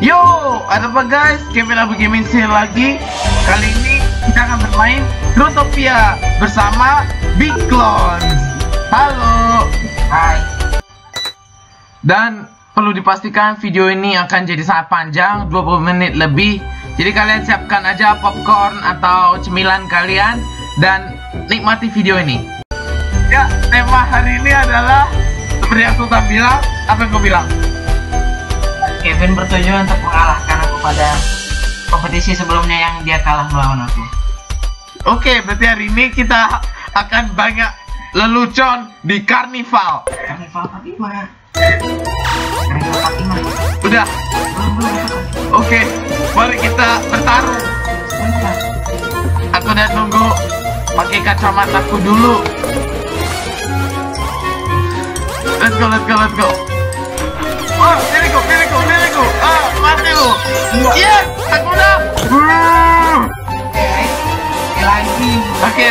Yo, ada apa guys? Kevin Abu Gaming sini lagi. Kali ini kita akan bermain Growtopia bersama Big Clones. Halo. Hai. Dan perlu dipastikan video ini akan jadi sangat panjang, 20 menit lebih. Jadi kalian siapkan aja popcorn atau cemilan kalian dan nikmati video ini. Ya, tema hari ini adalah seperti yang Sultan bilang. Apa yang kau bilang? Kevin bertujuan untuk mengalahkan aku pada kompetisi sebelumnya yang dia kalah melawan aku. Oke, berarti hari ini kita akan banyak lelucon di karnival. Karnival Fatimah. Karnival Fatimah. Udah. Oke, mari kita bertarung. Sebentar. Aku udah nunggu pakai kacamataku dulu. Let's go, let's go, let's go. Oh, pilihku. Mati lu. Yes, aku udah. Lagi. Oke.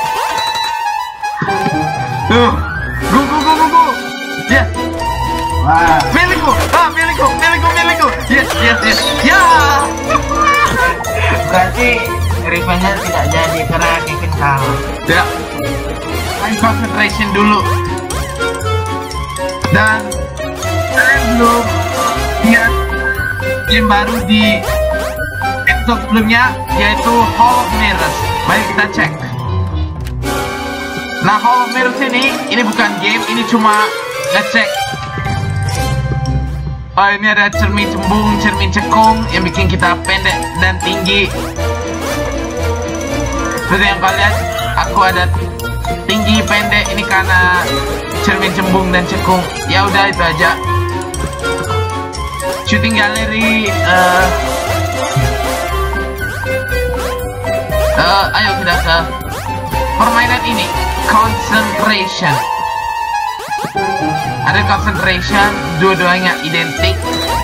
Tuh, go. Yes. Wah. Pilihku. Yes. Ya. Berarti revenge-nya tidak jadi karena Kevin kalah. Ya. Concentration dulu. Dan kalian belum lihat game baru di episode sebelumnya, yaitu Hall of Mirrors. Mari kita cek. Nah, Hall of Mirrors ini bukan game, ini cuma ngecek. Oh, ini ada cermin cembung, cermin cekung yang bikin kita pendek dan tinggi. Seperti yang kalian, aku ada tinggi, pendek, ini karena cermin cembung dan cekung. Ya udah, itu aja. Shooting gallery. Ayo kita ke permainan ini. Concentration. Ada concentration, dua-duanya identik.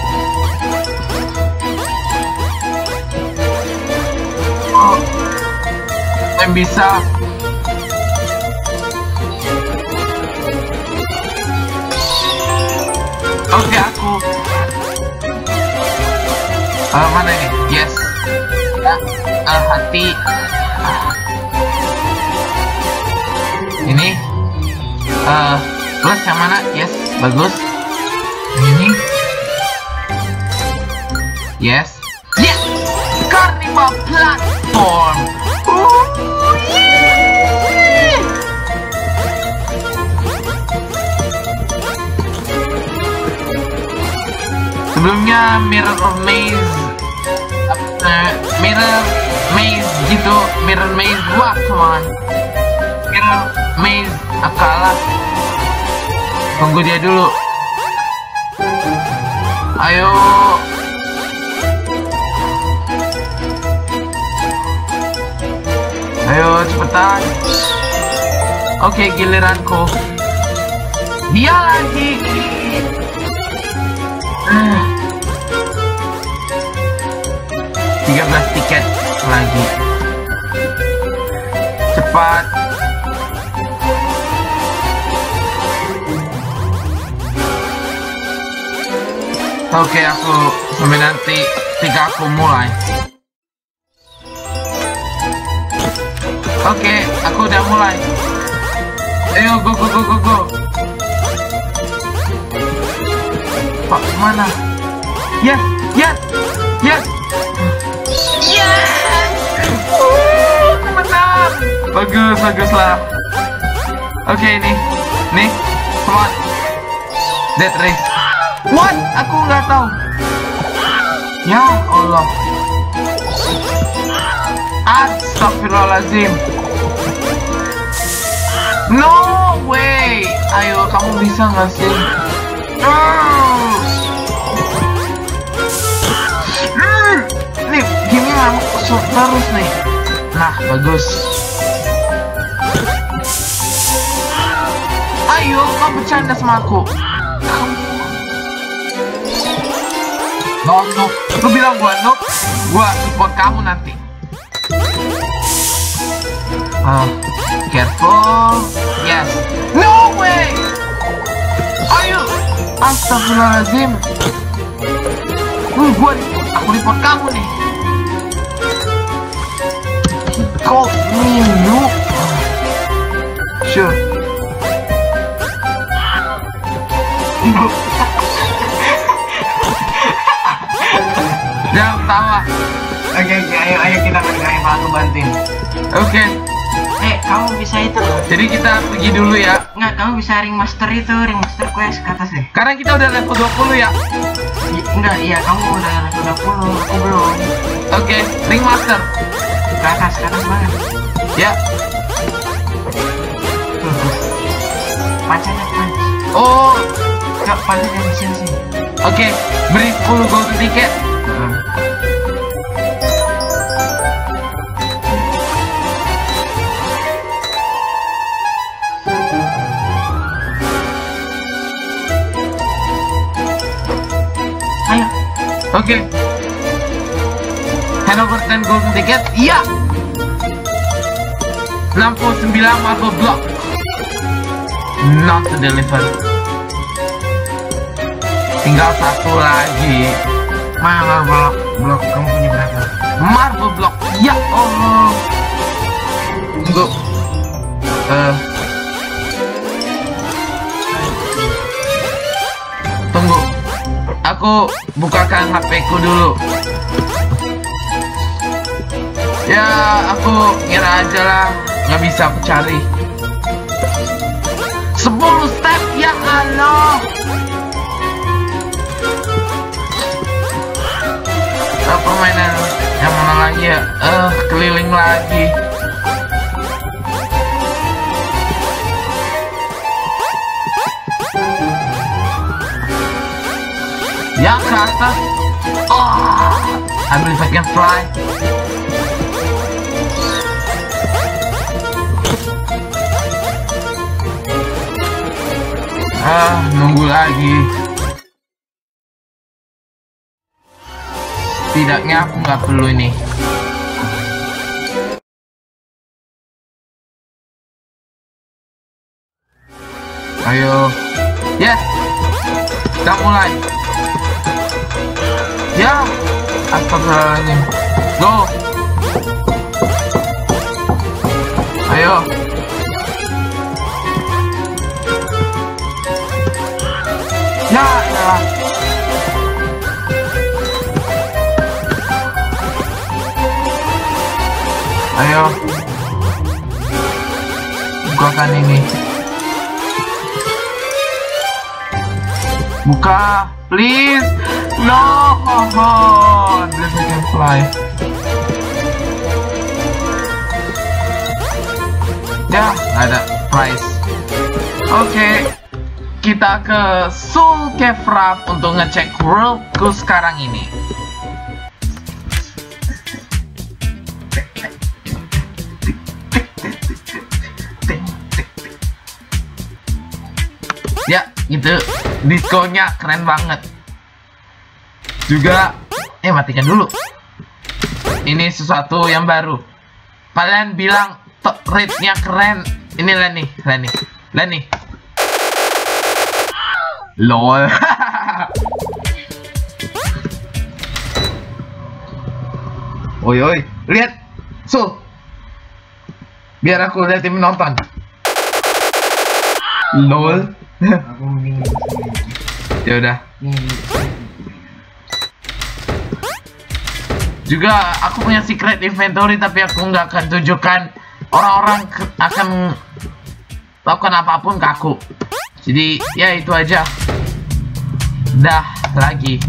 Oh, yang bisa. Oke, aku. Mana ini? Yes. Hati. Ini. Plus yang mana? Yes, bagus. Ini. Yes. Yes. Carnival platform. Sebelumnya Mirror Maze gitu, Mirror Maze, wah come on, Mirror Maze kalah. Tunggu dia dulu. Ayo. Cepetan. Oke, giliranku. Dia lagi. 13 tiket lagi. Cepat. Oke, aku sampai nanti ketika aku mulai. Oke, aku udah mulai. Ayo, go. Pak, mana? Yes. Menang. Bagus lah. Oke, ini. Nih, come on. Death race. What? Aku nggak tahu. Ya Allah. Astagfirullahaladzim. No way. Ayo, kamu bisa nggak sih? Nih, gini ngamuk terus nih. Nah, bagus. Ayo, kau bercanda sama aku. Noob. Lu bilang gua noob, gua support kamu nanti. Careful. Yes. No way. Ayo. Astagfirullahaladzim. Aku report kamu nih. Kau minum. Sure. Jangan tawa. Oke, ayo kita ke rival, aku bantuin. Oke. Kamu bisa itu. Jadi kita pergi dulu ya. Nggak, kamu bisa ring master quest ke atas deh. Karena kita udah level 20 ya. Enggak, iya kamu udah level 20, aku belum. Oke, ring master. Ke atas banget. Ya. Pancanya punch. Oh, Coba pancanya dari sini. oke. Beri 10 gold ticket. Ayo. Oke. Hand over 10 golden ticket. Iya. 69 marble block. Not to deliver. Tinggal satu lagi. Mana blok kamu punya berapa? Marble block. Ya Allah. Tunggu. Tunggu. Aku bukakan HP ku dulu. Ya, aku ngira aja lah. Nggak bisa aku cari. 10 step, ya Allah. Permainan yang mana lagi ya? Keliling lagi. Ya, ke atas. I believe I can fly. Nunggu lagi. Setidaknya aku nggak perlu ini. Ayo. Yes. Kita mulai. Ya. Astagfirullahaladzim. Go. Ayo. Ya. Ayo. Bukakan ini. Buka, please. No, please I can fly. Ya, ada prize. Oke, kita ke Soul Cave Raft untuk ngecek worldku sekarang ini. Ya, gitu. Diskonya keren banget. Juga, matikan dulu. Ini sesuatu yang baru. Kalian bilang rate-nya keren. Ini Lenny. LOL. Oi, lihat. Biar aku liatin menonton. LOL. Aku bingung. Ya udah. Juga aku punya secret inventory, tapi aku nggak akan tunjukkan. Orang-orang akan lakukan apapun ke aku. Jadi ya itu aja. Dah lagi.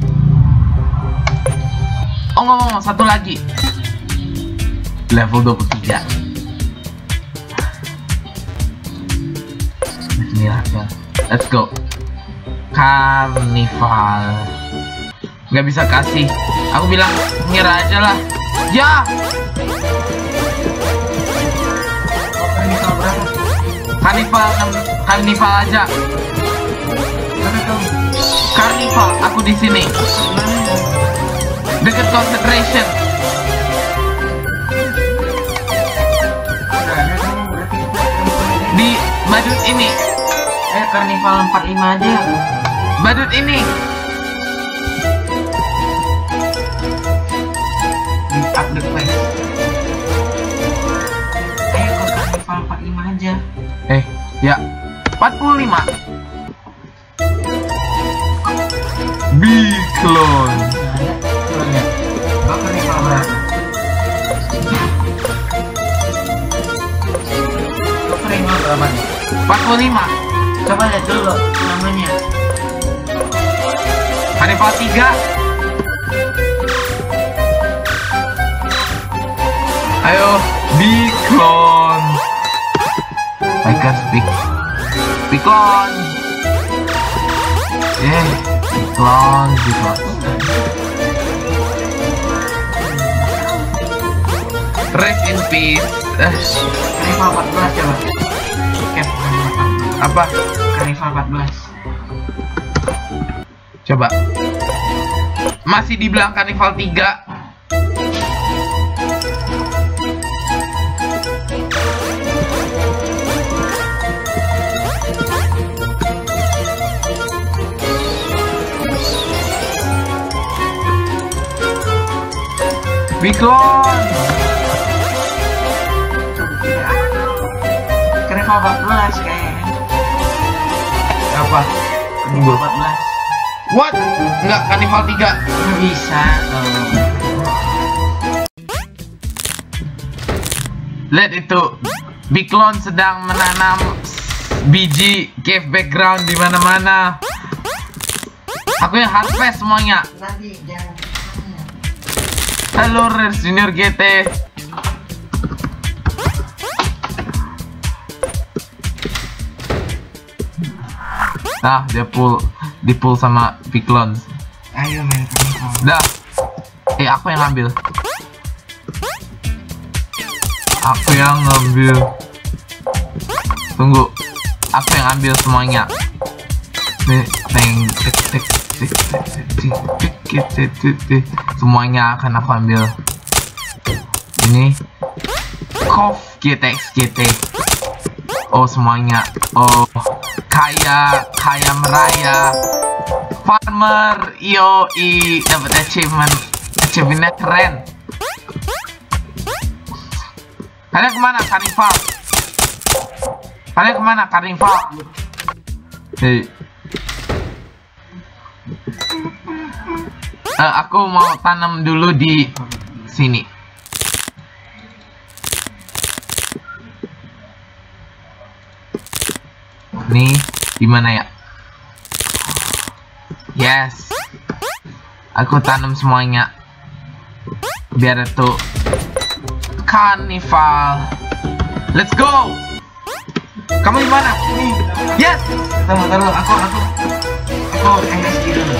Oh ngomong satu lagi. Level 23. Bismillah. Let's go. Carnival. Gak bisa kasih. Aku bilang ngira aja lah. Ya. Carnival aja. Carnival. Aku di sini. Deket concentration. Di badut ini. Carnival 45 aja. Badut ini. 45. Biklon. Bakar rival berapa? Bakar rival berapa nih? 45. Coba lihat dulu namanya. Carnival 3. Ayo, Biklon. Tigers Biklon. Biklon. Rest in peace. Carnival 14 coba. Cap. Apa? Carnival 14. Coba. Masih dibilang Carnival 3. Biklon. Carnival 14 kayaknya. Apa? Carnival 14. What? Enggak, Carnival 3. Nggak bisa. Lihat itu. Biklon sedang menanam biji cave background di mana-mana. Aku yang harvest semuanya. Nanti jangan. Halo Rers Junior GT. Nah, dia di pull sama Biklon. Ayo main Carnival. Dah. Aku yang ngambil. Aku yang ngambil. Tunggu. Aku yang ambil semuanya. Semuanya akan aku ambil. Ini Kof GT. Oh, semuanya. Oh, kaya meraya. Farmer yoi, dapat achievementnya keren. Kalian kemana, Carnival? Hei. Aku mau tanam dulu di sini. Nih, di mana ya? Yes. Aku tanam semuanya. Biar itu Carnival. Let's go. Kamu di mana? Nih. Yes. Tunggu, aku MSG dulu.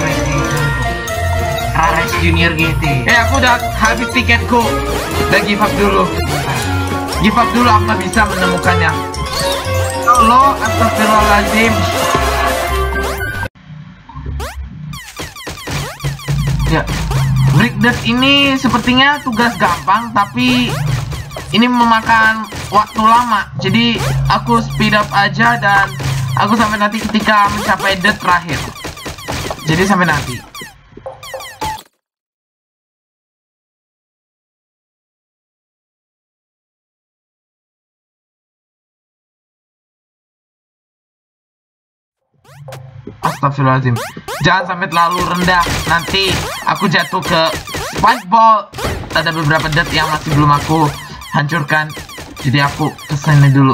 RS Junior GT. Aku udah habis tiketku. Udah give up dulu. Aku nggak bisa menemukannya. Allah, astagfirullahaladzim. Ya, break dance ini sepertinya tugas gampang, tapi ini memakan waktu lama. Jadi aku speed up aja dan aku sampai nanti ketika mencapai death terakhir. Jadi sampai nanti. Astagfirullahaladzim. Jangan sampai terlalu rendah. Nanti aku jatuh ke spike ball. Ada beberapa death yang masih belum aku hancurkan. Jadi aku kesana dulu.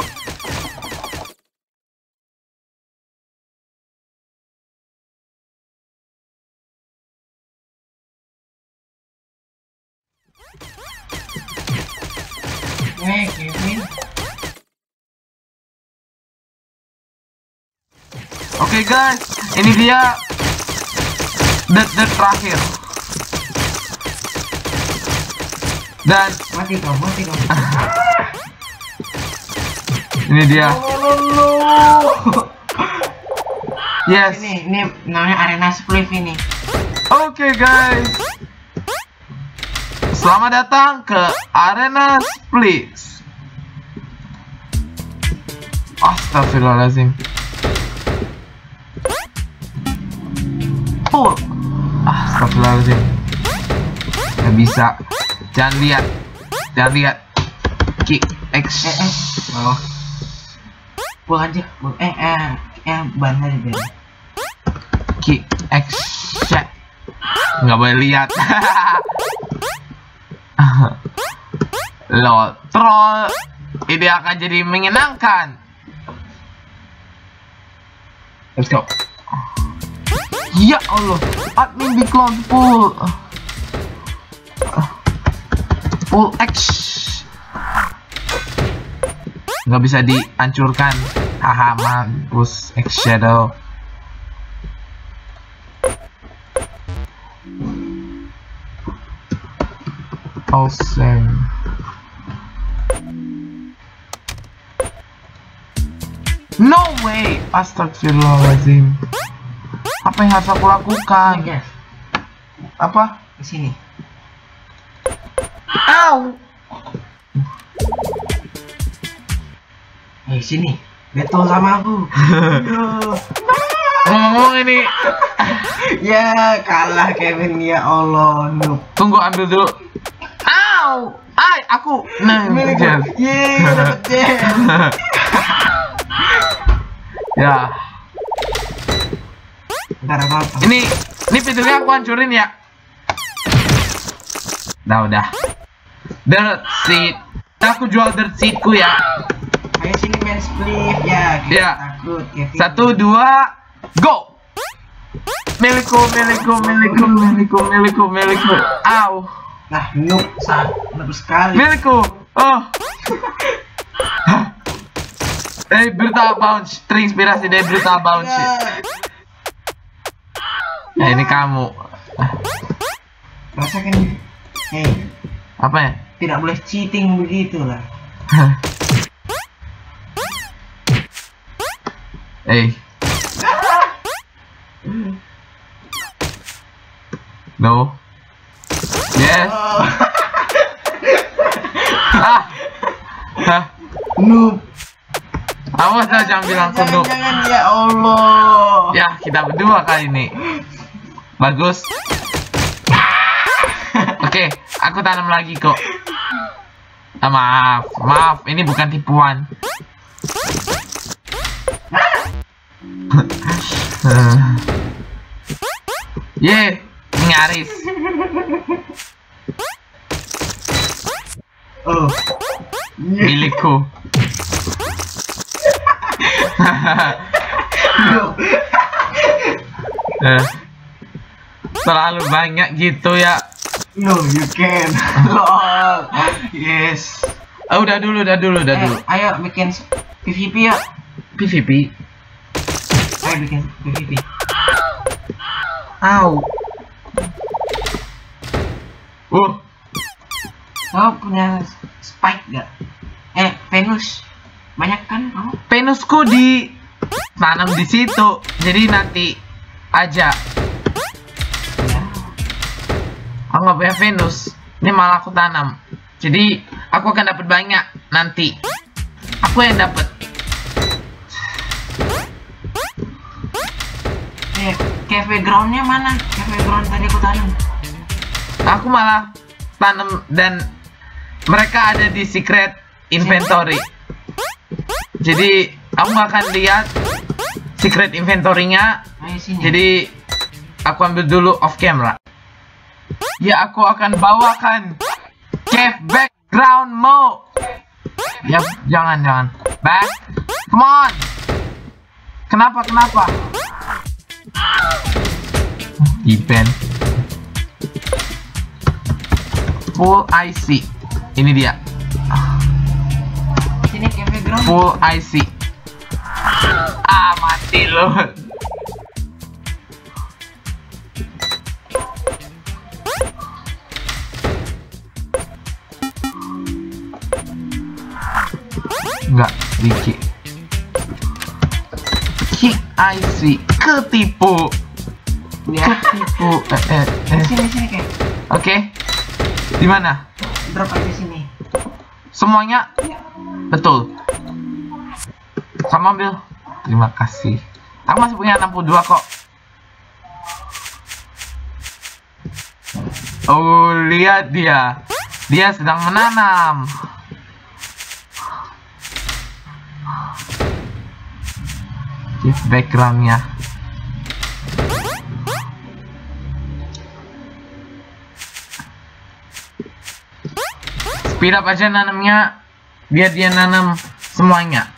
Kevin. Oke guys, ini dia death terakhir. Dan Mati dong. ini dia. Yes. Ini namanya arena split ini. Oke guys, selamat datang ke arena split. Astagfirullahaladzim. Astagfirullahaladzim. Gak bisa. Jangan lihat. Kick X. Pull aja, pull. Ban aja Ben. Kick X shot. Nggak boleh lihat. Lol, troll. Ini akan jadi menyenangkan. Let's go. Ya Allah, admin di clone pull. Pull X. Nggak bisa dihancurkan. Haha, mampus X shadow. Awesome. No way. Astagfirullahaladzim. Apa yang harus aku lakukan? Guys, Apa? di sini. Ow. Sini. Betul sama aku. Ngomong ini. Ya, kalah Kevin, ya Allah. Noob. Tunggu, ambil dulu. Ow. Ay, aku. Nah, kejar. Ya. Bentar, apa? Ini pintunya aku hancurin ya. Udah. Dirt seed. Aku jual dirt seedku ya. Ayo sini main split ya. Ya. Takut Kevin. 1, 2, go. Milikku. Au. Nah, noob sekali. Milikku. Oh. Brutal Bounce. Terinspirasi dari Brutal Bounce. Nah, ini kamu. Rasakan. Apa ya? Tidak boleh cheating begitu lah. No. Yes. Noob. Awas dah, jangan bilang aku noob. Jangan, ya Allah. Ya, kita berdua kali ini. Bagus. Oke, aku tanam lagi kok. Maaf, ini bukan tipuan. Nyaris. Oh. Milikku. Terlalu banyak gitu ya. No, you can. Lol. Yes. Udah dulu. Ayo bikin PVP ya. PVP. Ayo bikin PVP. Au. Kau punya spike gak? Venus. Banyak kan kamu? Venusku di tanam di situ. Jadi nanti aja. Ya. Aku nggak punya Venus. Ini malah aku tanam. Jadi aku akan dapat banyak nanti. Aku yang dapat. Cafe groundnya mana? Cafe ground tadi aku tanam. Aku malah tanam dan mereka ada di secret inventory. Jadi aku nggak akan lihat secret inventory-nya. Ayo sini. Jadi aku ambil dulu off camera. Ya, aku akan bawakan cave background mode. Ya, jangan. Back. Come on. Kenapa? Event. Full IC. Ini dia. Sini cafe ground. Full IC. Mati loh. Enggak, dikit. Kick IC. Ketipu. Ya. Ketipu. Sini kayak. Oke. Di mana? Drop aja sini. Semuanya? Betul. Kamu ambil. Terima kasih. Aku masih punya 62 kok. Oh, lihat dia. Dia sedang menanam. backgroundnya. Speed up aja nanamnya, biar dia nanam semuanya.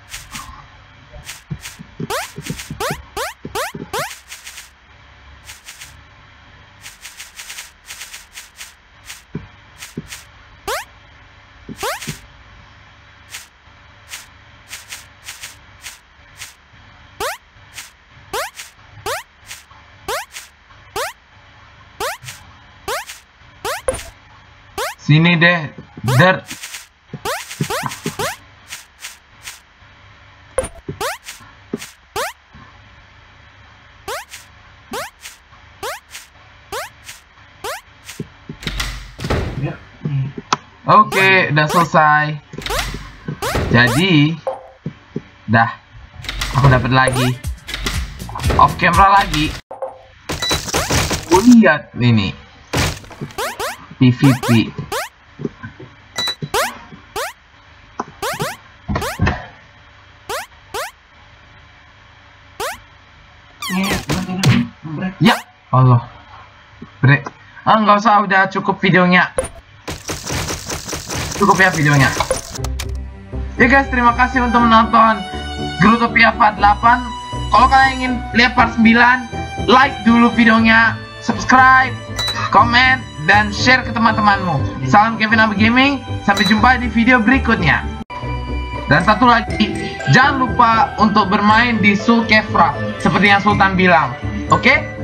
Sini deh, dirt. Oke, udah selesai. Jadi, dah, aku dapat lagi. Off camera lagi. Lihat ini. PvP. Ya Allah, break. Nggak usah, udah cukup videonya. Cukup ya videonya. Ya guys, terima kasih untuk menonton Growtopia Part 8. Kalau kalian ingin lihat part 9, like dulu videonya, subscribe, komen, dan share ke teman-temanmu. Salam Kevin Abi Gaming, sampai jumpa di video berikutnya. Dan satu lagi, jangan lupa untuk bermain di Soul Kefra seperti yang Sultan bilang. Oke?